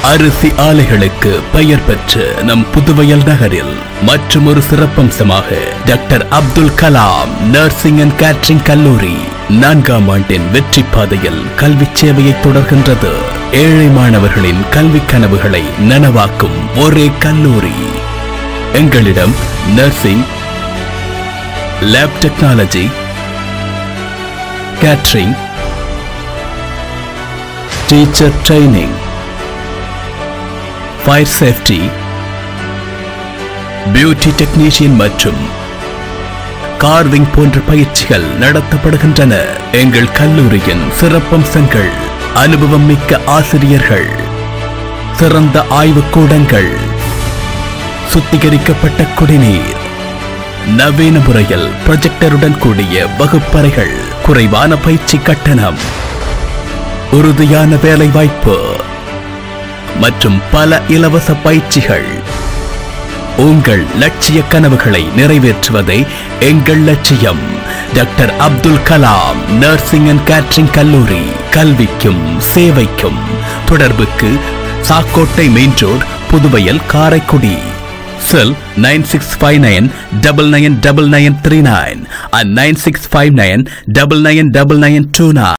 அரிசி ஆலைகளுக்கு பெயர் பெற்ற நம் புதுவயல் நகரில் மற்றும் ஒரு சிறப்பம்சமாக doctor Abdul Kalam nursing and catering கல்லூரி 4ஆம் ஆண்டின் வெற்றி பாதையில் கல்வி சேவையை தொடர்கின்றது. ஏழை மாணவர்களின் கல்வி கனவுகளை நனவாக்கும் ஒரே கல்லூரி. எங்களிடம் nursing, lab technology, catering, teacher training, fire safety, beauty technician மற்றும் கார்விங் போன்ற பயிற்சிகள் நடத்தப்படுகின்றன. எங்கள் கல்லூரியின் சிறப்பம்சங்கள்: அனுபவம் மிக்க ஆசிரியர்கள், சிறந்த ஆய்வுக்கூடங்கள், சுத்திகரிக்கப்பட்ட குடிநீர், நவீன முறையில் ப்ரொஜெக்டருடன் கூடிய வகுப்பறைகள், குறைவான பயிற்சி கட்டணம், உறுதியான வேலை வாய்ப்பு மற்றும் பல இலவச பயிற்சிகள். உங்கள் லட்சிய கனவுகளை நிறைவேற்றுவதே எங்கள் லட்சியம். Doctor Abdul Kalam nursing and catering கல்லூரி. கல்விக்கும் சேவைக்கும். தொடர்புக்கு Sakkottai main road, Puduvayal, Karaikudi. Cell 9659999939 and 9659999929.